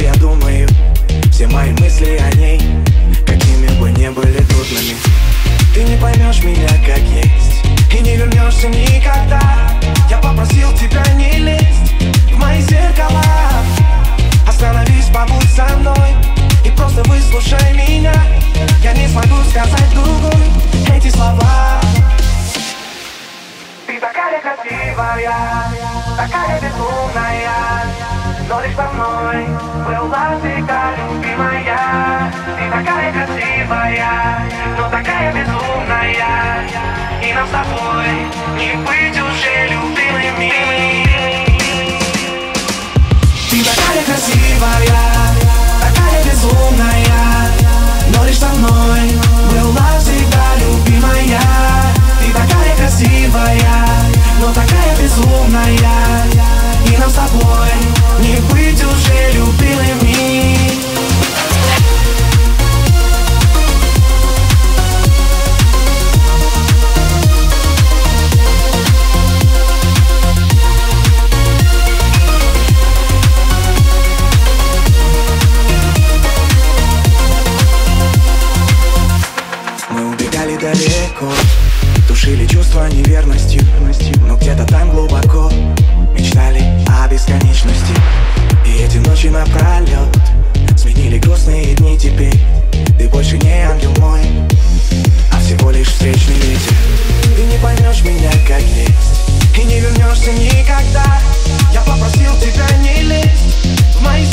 я думаю, все мои мысли о ней, какими бы ни были трудными. Ты не поймешь меня как есть и не вернешься никогда. Я попросил тебя не лезть в мои зеркала. Остановись, побудь со мной и просто выслушай меня. Я не смогу сказать другой эти слова. Ты такая красивая, такая безумная, но лишь со мной была всегда любимая. Ты такая красивая, но такая безумная, и нам с тобой не быть уже любимыми. Ты такая красивая, такая безумная, но лишь со мной была всегда любимая. Ты такая красивая, но такая безумная, и нам с тобой не быть уже любимыми. Мы убегали далеко, тушили чувства неверностью, но где-то там глубоко мечтали о бесконечности. И эти ночи напролет сменили грустные дни. Теперь ты больше не ангел мой, а всего лишь встречный ветер. Ты не поймешь меня как есть и не вернешься никогда. Я попросил тебя не лезть в мои